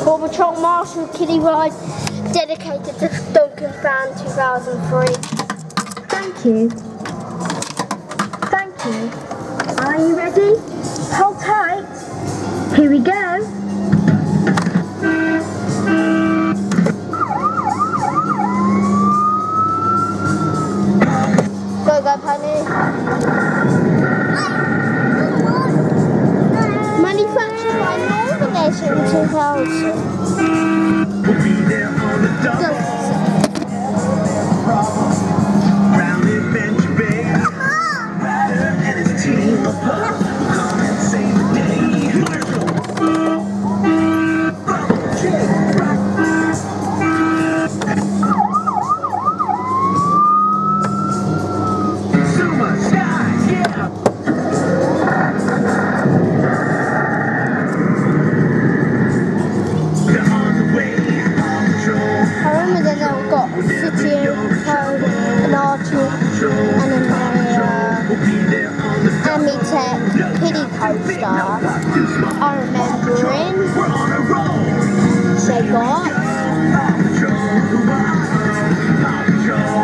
Paw Patrol Marshall Kiddie ride dedicated to Duncan Fan 2003. Thank you. Thank you. Are you ready? Hold tight. Here we go. Go, Penny. Manufactured by Northern Nation in 2000. We'll be there on the double. Round Adventure Bay. Ryder and his team of pups. Come and save the day. Marshall. Zuma, Sky, yeah. They're on the way. Paw Patrol. I remember then they've got City and Code and Archie and then We'll be there on the Amitech Kiddie coaster. I remember We're on a roll. they got Paw Patrol, Paw Patrol,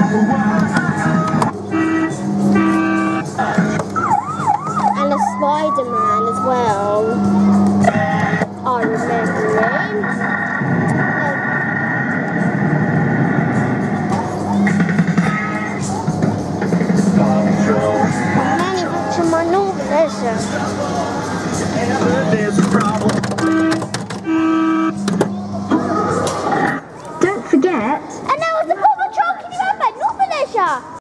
and a Spider-Man as well. I remember him. Paw Patrol. Manufactured by Northern Nation. There's a problem.